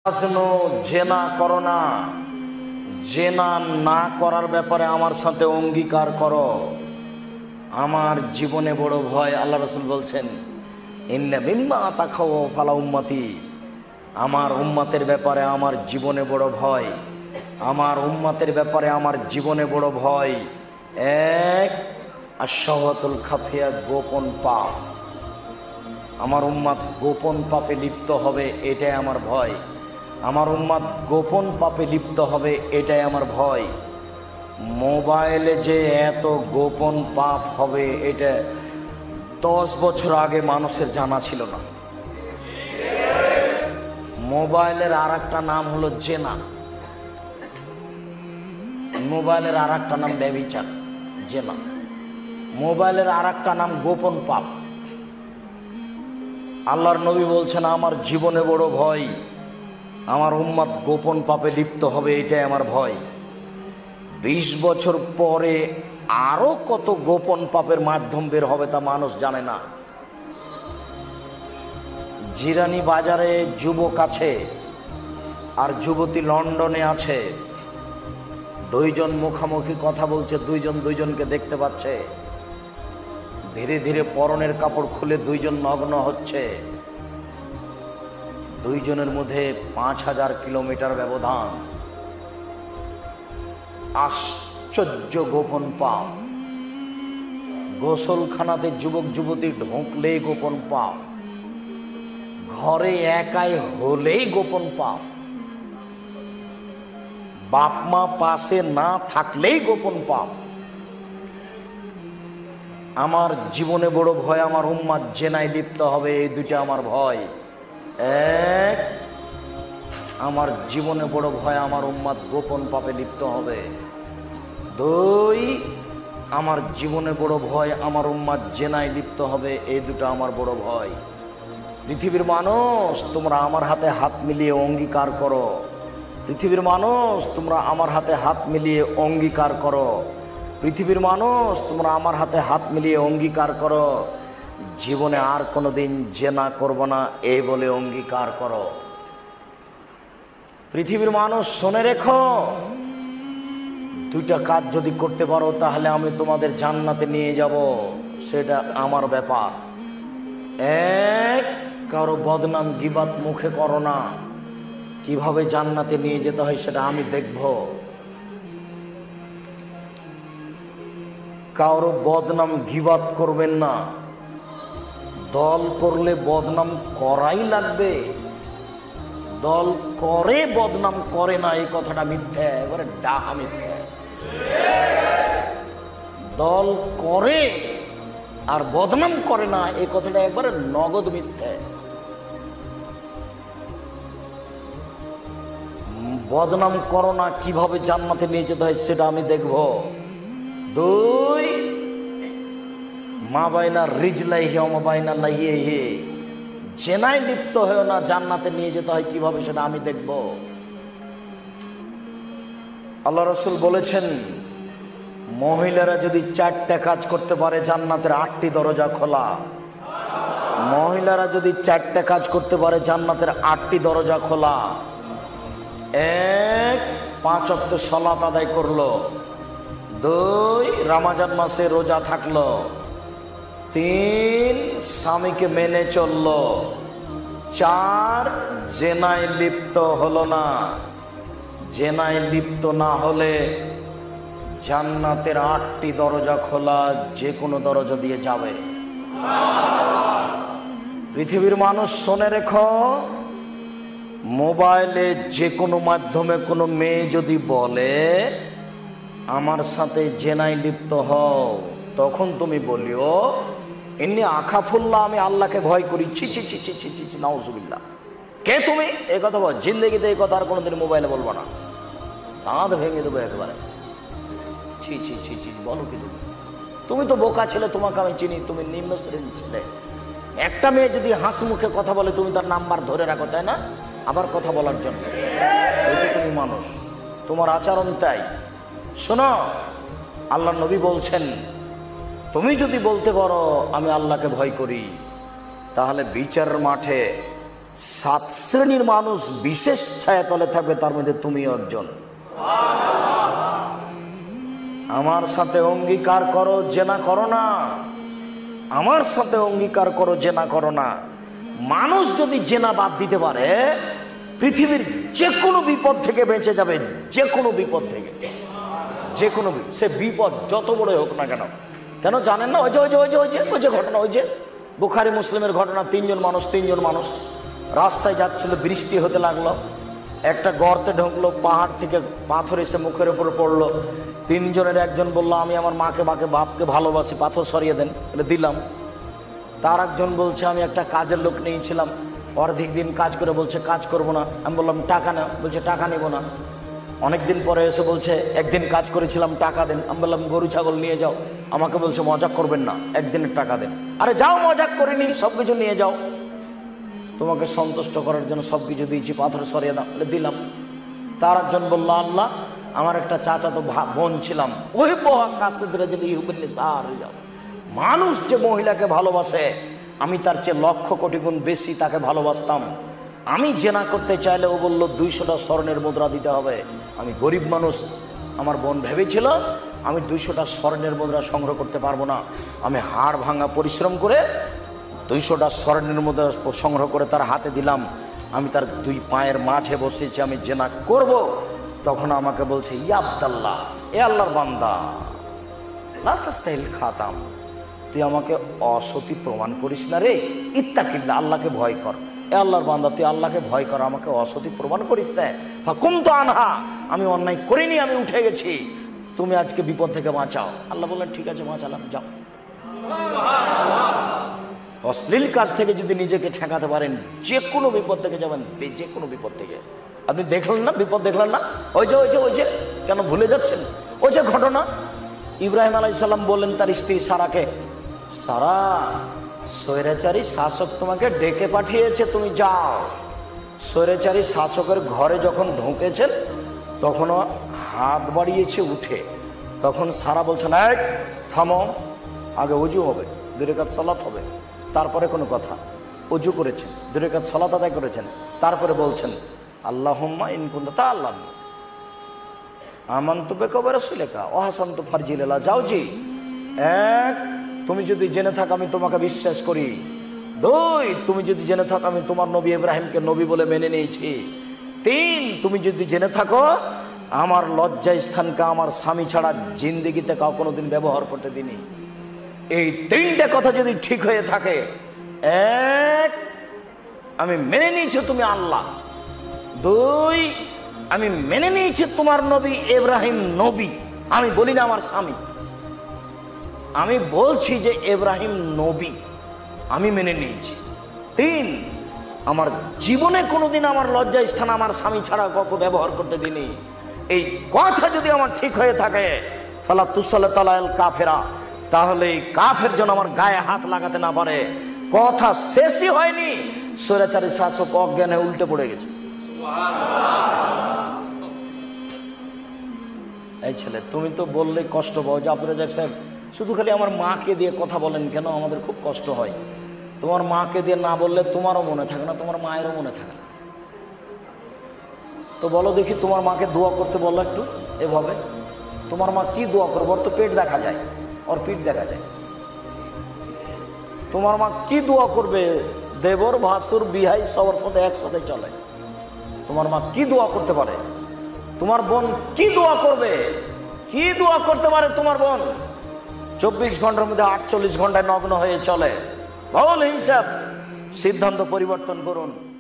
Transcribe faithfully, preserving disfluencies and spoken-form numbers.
জেনা করো না, জেনা না করার ব্যাপারে আমার সাথে অঙ্গীকার করো। আমার জীবনে বড় ভয়। আল্লাহ রাসূল বলছেন, ইন্না মিম্মা তাখাউ ফালা উম্মতি, আমার উম্মতের ব্যাপারে আমার জীবনে বড় ভয়। আমার উম্মতের ব্যাপারে আমার জীবনে বড় ভয়। এক, আশ-শাহওয়াতুল খাফিয়া, গোপন পাপ। আমার উম্মত গোপন পাপে লিপ্ত হবে, এটাই আমার ভয়। আমার উম্মত গোপন পাপে লিপ্ত হবে, এটাই আমার ভয়। মোবাইলে যে এত গোপন পাপ হবে, এটা দশ বছর আগে মানুষের জানা ছিল না। মোবাইলের আর একটা নাম হলো জেনা, মোবাইলের আর একটা নাম ব্যভিচার। জেনা মোবাইলের আর একটা নাম গোপন পাপ। আল্লাহর নবী বলছেন, আমার জীবনে বড় ভয়, আমার উম্মত গোপন পাপে লিপ্ত হবে, এটাই আমার ভয়। বিশ বছর পরে আরো কত গোপন পাপের মাধ্যম বের হবে তা মানুষ জানে না। জিরানি বাজারে যুবক আছে আর যুবতী লন্ডনে আছে, দুইজন মুখামুখি কথা বলছে, দুইজন দুইজনকে দেখতে পাচ্ছে। ধীরে ধীরে পরনের কাপড় খুলে দুইজন নগ্ন হচ্ছে। দুইজনের মধ্যে পাঁচ হাজার কিলোমিটার ব্যবধান। আশ্চর্য গোপন পাপ। গোসলখানাতে যুবক যুবতী ঢুকলেই গোপন পাপ, ঘরে একাই হলেই গোপন পাপ, বাপ মা পাশে না থাকলেই গোপন পাপ। আমার জীবনে বড় ভয়, আমার উম্মত জেনায় লিপ্ত হবে, এই দুইটা আমার ভয়। এক, আমার জীবনে বড় ভয়, আমার উম্মত গোপন পাপে লিপ্ত হবে। দুই, আমার জীবনে বড় ভয়, আমার উম্মত জেনায় লিপ্ত হবে, এই দুটো আমার বড় ভয়। পৃথিবীর মানুষ, তোমরা আমার হাতে হাত মিলিয়ে অঙ্গীকার করো। পৃথিবীর মানুষ, তোমরা আমার হাতে হাত মিলিয়ে অঙ্গীকার করো। পৃথিবীর মানুষ, তোমরা আমার হাতে হাত মিলিয়ে অঙ্গীকার করো, জীবনে আর কোনোদিন জেনা করব না, এই বলে অঙ্গীকার করো। পৃথিবীর মানুষ, শুনে রেখো, দুইটা কাজ যদি করতে পারো তাহলে আমি তোমাদের জান্নাতে নিয়ে যাব, সেটা আমার ব্যাপার। এক, কারো বদনাম গীবাত মুখে করো না, কিভাবে জান্নাতে নিয়ে যেতে হয় সেটা আমি দেখব। কারো বদনাম গীবাত করবেন না। দল করলে বদনাম করাই লাগবে, দল করে বদনাম করে না, এই কথাটা মিথ্যা, এবারে ডাহা মিথ্যা। দল করে আর বদনাম করে না, এই কথাটা একবারে নগদ মিথ্যা। বদনাম করো না, কিভাবে জান্নাতে নিয়ে যেতে হয় সেটা আমি দেখব। দুই, মা বাইনা রিজলাই হে মা বাইনা লাইয়ে হে, জেনায় লিপ্ত হয়েও না, জান্নাতে নিয়ে যেতে হয় কিভাবে সেটা আমি দেখব। আল্লাহ রাসূল বলেছেন, মহিলারা যদি চারটা কাজ করতে পারে জান্নাতের আটটি দরজা খোলা। মহিলারা যদি চারটা কাজ করতে পারে জান্নাতের আটটি দরজা খোলা। এক, পাঁচ ওয়াক্ত সালাত আদায় করলো। দুই, রমজান মাসে রোজা থাকলো। তিন, স্বামীকে মেনে চললো। চার, জেনায় লিপ্ত হলো না। জেনায় লিপ্ত না হলে জান্নাতের আটটি দরজা খোলা, যে কোনো দরজা দিয়ে যাবে। পৃথিবীর মানুষ, শুনে রেখো, মোবাইলে যে কোনো মাধ্যমে কোনো মেয়ে যদি বলে আমার সাথে জেনায় লিপ্ত হও, তখন তুমি বলিও এমনি আখাফুল্লাহ, আমি আল্লাহকে ভয় করি, ছি ছি ছি ছি ছি ছি নাউজুবিল্লাহ। কে তুমি এই কথা বল? জিন্দেগিতে এই কথা আর কোনোদিন মোবাইলে বলবো না, দাঁত ভেঙে দেবো একবারে। ছি ছি ছি ছি, বলো কি তুমি? তুমি তো বোকা ছেলে, তোমাকে আমি চিনি, তুমি নিম্ন শ্রেণীর ছেলে। একটা মেয়ে যদি হাসি মুখে কথা বলে, তুমি তার নাম্বার ধরে রাখো, তাই না? আবার কথা বলার জন্য। এই তো তুমি মানুষ, তোমার আচরণ তাই। শোনো, আল্লাহ নবী বলছেন, তুমি যদি বলতে পারো আমি আল্লাহকে ভয় করি, তাহলে বিচারের মাঠে সাত শ্রেণীর মানুষ বিশেষ ছায়াতলে থাকবে, তার মধ্যে তুমিও একজন। আমার সাথে অঙ্গীকার করো, জেনা করো না। আমার সাথে অঙ্গীকার করো, জেনা করো না। মানুষ যদি জেনা বাদ দিতে পারে, পৃথিবীর যে কোনো বিপদ থেকে বেঁচে যাবে, যে কোনো বিপদ থেকে, যে কোনো সে বিপদ যত বড় হোক না কেন। কেন জানেন না? ওই যে ওই যে ওই যে ওই যে ওই যে ঘটনা, ওই যে বুখারী মুসলিমের ঘটনা। তিনজন মানুষ তিনজন মানুষ রাস্তায় যাচ্ছিল, বৃষ্টি হতে লাগলো, একটা গর্তে ঢুকলো, পাহাড় থেকে পাথর এসে মুখের উপর পড়লো। তিনজনের একজন বলল, আমি আমার মাকে বাকে বাপকে ভালোবাসি, পাথর সরিয়ে দেন। বলে দিলাম। তার একজন বলছে, আমি একটা কাজের লোক নিয়েছিলাম, অর্ধেক দিন কাজ করে বলছে কাজ করব না। আমি বললাম টাকা না, বলছে টাকা নেব না। অনেকদিন পরে এসে বলছে একদিন কাজ করেছিলাম, টাকা দেন। আমি বললাম গরু ছাগল নিয়ে যাও। আমাকে বলছে মজাক করবেন না, একদিনের টাকা দেন। আরে যাও, মজাক করিনি, সব কিছু নিয়ে যাও, তোমাকে সন্তুষ্ট করার জন্য সব কিছু দিয়েছি, পাথর সরিয়ে দাও। বলে দিলাম। তার একজন বললো, আল্লাহ, আমার একটা চাচা তো বোন ছিলাম, ওই কাছে যাও। মানুষ যে মহিলাকে ভালোবাসে, আমি তার চেয়ে লক্ষ কোটি গুণ বেশি তাকে ভালোবাসতাম। আমি জেনা করতে চাইলে ও বললো দুইশোটা স্বর্ণের মুদ্রা দিতে হবে। আমি গরিব মানুষ, আমার বোন ভেবেছিল আমি দুইশোটা স্বর্ণের মুদ্রা সংগ্রহ করতে পারবো না। আমি হাড় ভাঙা পরিশ্রম করে দুইশোটা স্বর্ণের মুদ্রা সংগ্রহ করে তার হাতে দিলাম। আমি তার দুই পায়ের মাঝে বসেছি, আমি জেনা করব। তখন আমাকে বলছে, ইয়া আব্দাল্লাহ, এ আল্লাহর বান্দা, লা তাফতাহিল খাতাম, তুই আমাকে অসতী প্রমাণ করিস না রে। ইত্তাকিল্লাহ, আল্লাহকে ভয় কর। এ আল্লাহর বান্দা, তুই আল্লাহকে ভয় কর, আমাকে অসতী প্রমাণ করিস না। ফাকুম তো আনহা, আমি অন্যায় করিনি, আমি উঠে গেছি, তুমি আজকে বিপদ থেকে বাঁচাও। আল্লাহ বললেন ঠিক আছে, বাঁচালাম, যাও। অশ্লীল কাজ থেকে যদি নিজেকে ঠেকাতে পারেন, যে কোনো বিপদ থেকে যাবেন, যে কোনো বিপদ থেকে। আপনি দেখলেন না বিপদ, দেখলেন না? ওই যে ওই যে ওই যে কেন ভুলে যাচ্ছেন? ওই যে ঘটনা, ইব্রাহিম আলাইহিস সালাম বললেন তার স্ত্রী সারাকে, সারা, স্বৈরাচারী শাসক তোমাকে ডেকে পাঠিয়েছে, তুমি যাও। স্বৈরাচারী শাসকের ঘরে যখন ঢুকেছেন, তখনও হাত বাড়িয়েছে উঠে। তখন সারা বলছেন, এক থামো, আগে উজু হবে, দুই রাকাত সালাত হবে, তারপরে কোনো কথা। উজু করেছেন, দুই রাকাত সালাত আদায় করেছেন, তারপরে বলছেন, আল্লাহুম্মা ইন কুনতা তাআলাম আমানতু বিকা ওয়া রাসূলিকা ওয়া হাসানতু ফারজি লিল্লাহ জাওজি। এক, তুমি যদি জেনে থাকো আমি তোমাকে বিশ্বাস করি। দুই, তুমি যদি জেনে থাকো আমি তোমার নবী ইব্রাহিমকে নবী বলে মেনে নিয়েছি। তিন, তুমি যদি জেনে থাকো আমার লজ্জা স্থানকে আমার স্বামী ছাড়া জিন্দেগিতে কাউ কোনোদিন ব্যবহার করতে দিনি। এই তিনটে কথা যদি ঠিক হয়ে থাকে, এক, আমি মেনে নিয়েছি তুমি আল্লাহ। দুই, আমি মেনে নিয়েছি তোমার নবী ইব্রাহিম নবী, আমি বলি না আমার স্বামী, আমি বলছি যে ইব্রাহিম নবী, আমি মেনে নিয়েছি। তিন, আমার জীবনে কোনোদিন আমার লজ্জা স্থান আমার স্বামী ছাড়া কাউকে ব্যবহার করতে দিনি। এই কথা যদি আমার ঠিক হয়ে থাকে, ফালা তুসাল্লাতু আলাল কাফেরা, তাহলে এই কাফের যেন আমার গায়ে হাত লাগাতে না পারে। কথা শেষই হয়নি, স্বৈরাচারী শাসক অজ্ঞানে উল্টে পড়ে গেছে। এই ছেলে, তুমি তো বললে কষ্ট পাও যে আব্দুর রাজ্জাক সাহেব শুধু খালি আমার মাকে দিয়ে কথা বলেন কেন, আমাদের খুব কষ্ট হয়। তোমার মাকে দিয়ে না বললে তোমারও মনে থাকে না, তোমার মায়েরও মনে থাকে না। তো বলো দেখি, তোমার মাকে দোয়া করতে বলো একটু এভাবে। তোমার মা কি দোয়া করবো? ওর তো পেট দেখা যায়, ওর পিঠ দেখা যায়। তোমার মা কি দোয়া করবে? দেবর ভাসুর বিহাই সবার সাথে একসাথে চলে। তোমার মা কি দোয়া করতে পারে? তোমার বোন কি দোয়া করবে? কি দোয়া করতে পারে তোমার বোন? চব্বিশ ঘন্টার মধ্যে আটচল্লিশ ঘন্টায় নগ্ন হয়ে চলে। ভুল হিসাব, সিদ্ধান্ত পরিবর্তন করুন।